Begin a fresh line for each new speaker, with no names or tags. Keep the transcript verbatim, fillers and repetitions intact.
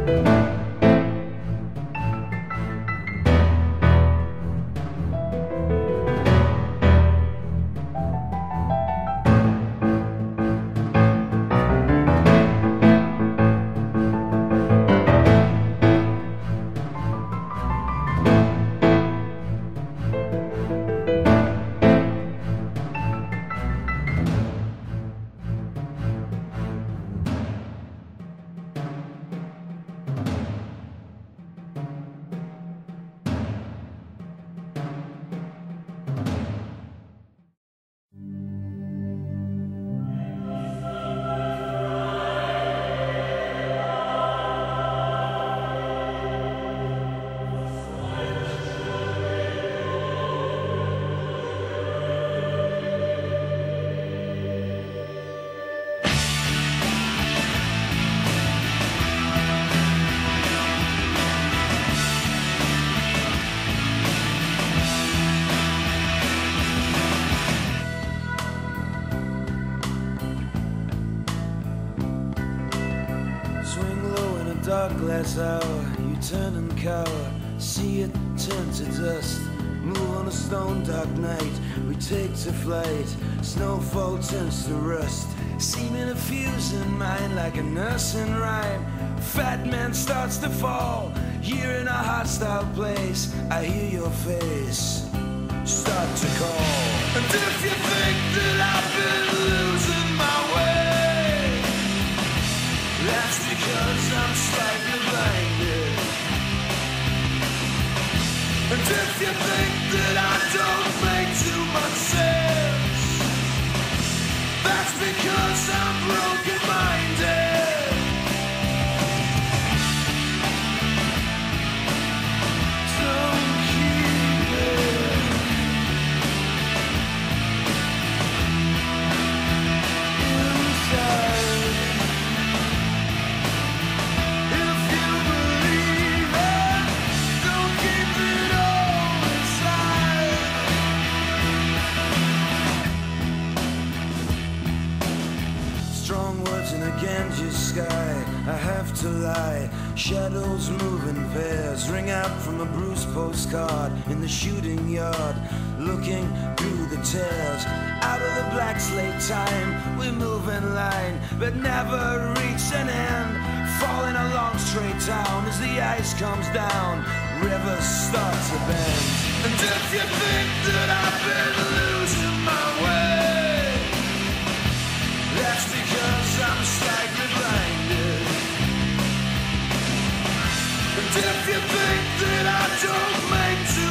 Dark glass hour, you turn and cower, see it turn to dust. Move on a stone dark night, we take to flight. Snowfall turns to rust, seeming to fuse in mind like a nursing rhyme. Fat man starts to fall, here in a hostile place. I hear your face start to call. And if you think that I've been losing my way, that's because I'm slightly blinded. And if you think that I don't make too much sense, that's because I'm broken-minded. Don't keep it inside. Sky, I have to lie. Shadows move in pairs, ring out from a bruised postcard in the shooting yard, looking through the tears. Out of the black slate time, we move in line, but never reach an end. Falling along straight down as the ice comes down, rivers start to bend. And if you think that I've been losing my way, that's because I'm slightly blinded. And if you think that I don't make too